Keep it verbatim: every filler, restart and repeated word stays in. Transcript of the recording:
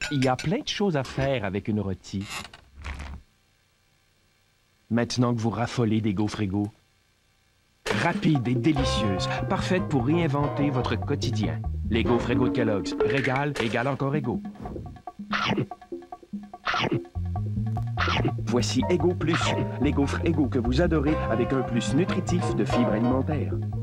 Il y a plein de choses à faire avec une rôtie. Maintenant que vous raffolez des gaufres égaux. Rapide et délicieuse, parfaite pour réinventer votre quotidien. Les gaufres égaux de Kellogg's. Régal, égal encore égaux. Voici Ego Plus, les gaufres égaux que vous adorez avec un plus nutritif de fibres alimentaires.